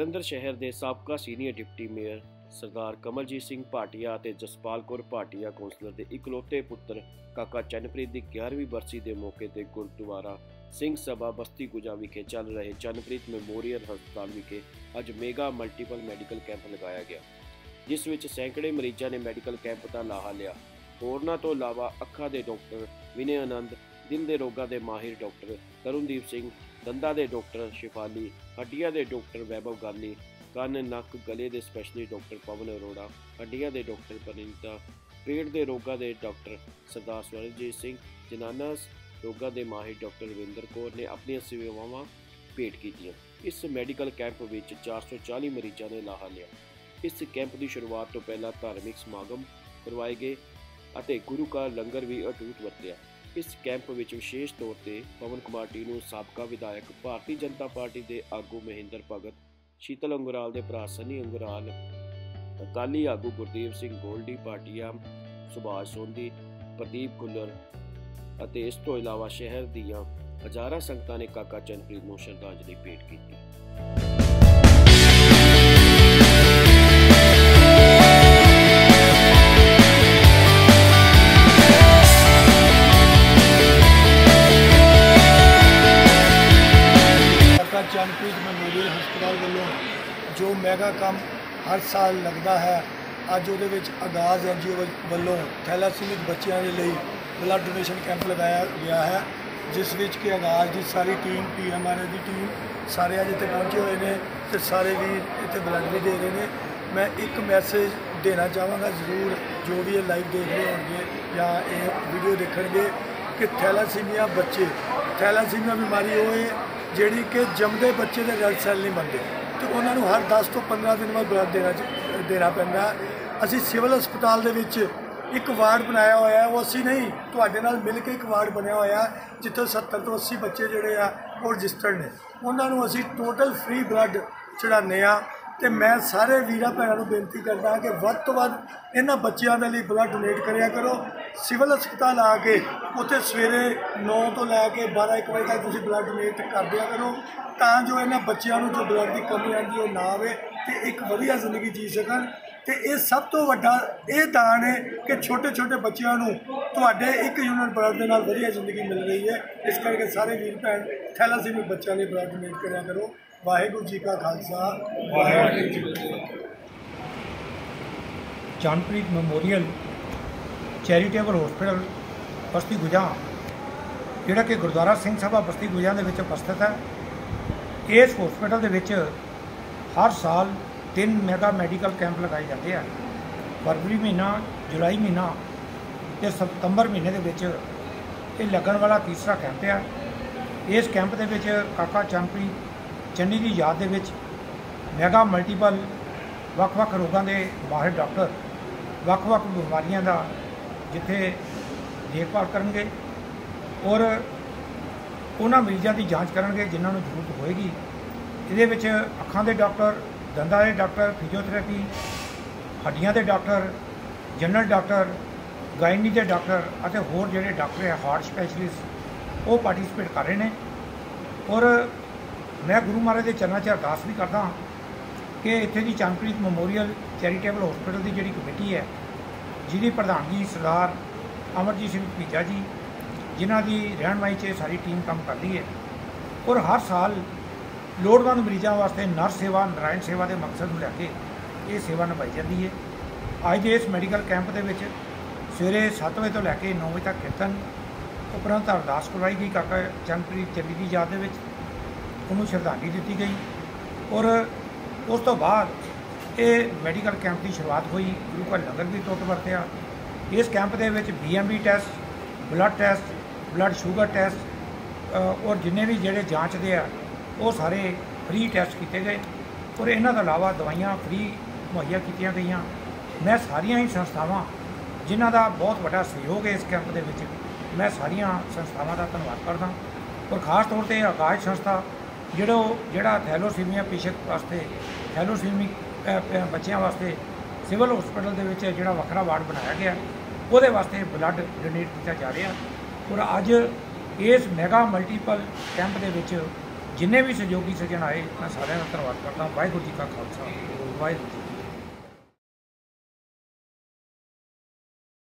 जलंधर शहर के साबका senior deputy mayor Sardar Kamaljit Singh Bhatia और जसपाल कौर भाटिया कौंसलर के इकलौते पुत्र काका चरणप्रीत की 11वीं बरसी के मौके पर गुरुद्वारा सिंह सभा बस्ती गुजा विखे चल रहे चरणप्रीत मैमोरीयल हस्पताल विखे अज मेगा मल्टीपल मैडिकल कैंप लगाया गया, जिस विच सैकड़े मरीजों ने मैडिकल कैंप का लाहा लिया। होरनां तो इलावा अखां के डॉक्टर विनय आनंद, दिल के रोगों के माहिर डॉक्टर तरुणदीप सिंह, दंदां के डॉक्टर शिफाली, हड्डियां के डॉक्टर वैभव गाली, कन्न नक गले के स्पैशलिस्ट डॉक्टर पवन अरोड़ा, हड्डियां के डॉक्टर पनीता, पेट के रोगों के डॉक्टर सरदार स्वरनजीत सिंह, जनाना रोगों के माहिर डॉक्टर रविंदर कौर ने अपनी सेवावां भेंट कीतियां। इस मैडिकल कैंप में 440 मरीजों ने लाहा लिया। इस कैंप की शुरुआत तो पहला धार्मिक समागम करवाए गए और गुरु का लंगर भी अटूट वरत्या। इस कैंप में विशेष तौर पर पवन कुमार टीनू, साबका विधायक, भारतीय जनता पार्टी के आगू महेंद्र भगत, शीतल अंगराल के भरा सनी अंगराल, अकाली आगू गुरदेव सिंह गोल्डी भाटिया, सुभाष सोंधी, प्रदीप खुल्लर और इस तो इलावा शहर दीयां हजारां संगतां ने काका चरणप्रीत नूं श्रद्धांजलि भेंट की। चरणप्रीत मैमोरीयल हस्पताल वालों जो मैगा काम हर साल लगता है, अज वो आगाज़ NGO वालों थैलासीमिक बच्चों के लिए ब्लड डोनेशन कैंप लगाया गया है, जिस विच कि आगाज़ की सारी टीम, PMRA की टीम सारे अज इतने पहुँचे हुए हैं तो सारे भी इतने ब्लड भी दे रहे हैं। मैं एक मैसेज देना चाहवागा जरूर जो भी ये लाइव देख रहे होंगे या ये वीडियो देखेंगे कि थैलासीमिया बच्चे, थैलासीमिया बीमारी वो है जिहड़ी कि जमदे बच्चे के रेड सैल नहीं बनते, तो उन्होंने हर 10 तो 15 दिन बाद ब्लड देना पैंदा। असी सिविल हस्पताल दे विच एक वार्ड बनाया हुआ है, वो असी नहीं तुहाडे नाल मिल के एक वार्ड बनया हुआ है जिथे 70 तो 80 बच्चे जोड़े आ वो रजिस्टर्ड ने, उन्होंने असी टोटल फ्री ब्लड चढ़ाने आ। तो मैं सारे वीरां भैणां नूं बेनती करदा कि वध तो वध इन्हां बच्चों के लिए ब्लड डोनेट करिया करो। सिविल हस्पताल आके उत्थे सवेरे 9 तो लैके 12-1 बजे तक तुसीं ब्लड डोनेट कर दिया करो, तां जो इन्हां बच्चों को जो ब्लड की कमी आती वो ना आवे तो एक वधिया जिंदगी जी सकन। तो ये सब तो वड्डा ये दान है कि छोटे छोटे बच्चों को तुहाडे एक यूनिट ब्लड के नाल वधिया जिंदगी मिल रही है। इस करके सारे वीर भैन थैलासीमिक बच्चों ने ब्लड डोनेट करिया करो। वाहिगुरू जी का खालसा, वाहिगुरू जी की फतेह। Charanpreet memorial charitable hospital Basti Guja जिहड़ा कि गुरुद्वारा सिंह सभा बस्ती गुजा दे विच उपस्थित है। इस हॉस्पिटल दे विच हर साल 3 मैगा मैडिकल कैंप लगाए जाते हैं। फरवरी महीना, जुलाई महीना ते सितंबर महीने दे विच ये लगन वाला तीसरा कैंप है। इस कैंप दे विच काका चरणप्रीत चन्नी की याद दे विच मैगा मल्टीपल ਵੱਖ-ਵੱਖ रोगों के माहिर डॉक्टर ਵੱਖ-ਵੱਖ बीमारियों का जिथे देखभाल करेंगे और उन्होंने मरीजों की जाँच करेंगे जिन्होंने जरूरत होएगी। ये अखां के डॉक्टर, दंदां के डॉक्टर, फिजियोथेरेपी, हड्डियां के डॉक्टर, जनरल डॉक्टर, गायनी के डॉक्टर और होर जिहड़े डॉक्टर है हार्ट स्पैशलिस्ट वो पार्टिसिपेट कर रहे हैं। और मैं गुरु महाराज के चरणों से अरदास भी करता कि इत्थे की चरणप्रीत मैमोरीयल चैरिटेबल हॉस्पिटल की जिहड़ी कमेटी है जिहदी प्रधानगी सरदार अमरजीत सिंह भतीजा जी, जिन्हां दी रहनमाई च सारी टीम काम करती है और हर साल लोड़वंद मरीजों वास्ते नर्स सेवा, नारायण सेवा के मकसद को लैके ये सेवा निभाई जाती है। अज के इस मैडिकल कैंप के सवेरे 7 बजे तो लैके 9 बजे तक कीर्तन उपरंत अरदास करवाई गई। काका चरणप्रीत चन्नी की याद में उन्होंने श्रद्धांजलि दी गई और उस तो बाद ये मैडिकल कैंप की शुरुआत हुई। गुरु का लंगर भी टुट वरत्या। इस कैंप के BMB test, blood test, blood sugar test और जिन्हें भी जोड़े जाँच दे वो सारे फ्री टेस्ट किए गए और इन्हों के अलावा दवाइयाँ फ्री मुहैया की गई। मैं सारिया ही संस्थावां जिन्हों का बहुत बड़ा सहयोग है इस कैंप के विच, मैं सारिया संस्थावां का धन्यवाद करदा और खास तौर पर आकाश संस्था जिहड़ा थैलोसीमिया पेशेंट वास्ते, थैलोसीमिक बच्चों वास्ते सिविल हॉस्पिटल के विच जिहड़ा वखरा वार्ड बनाया गया वो वास्ते ब्लड डोनेट किया जा रहा। और अज इस मैगा मल्टीपल कैंप के विच जिन्हें भी सहयोगी सज्जन आए मैं सारिਆਂ ਦਾ ਧੰਨਵਾਦ करता। वाहिगुरू जी का खालसा वाहिगुरू जी की फतेह।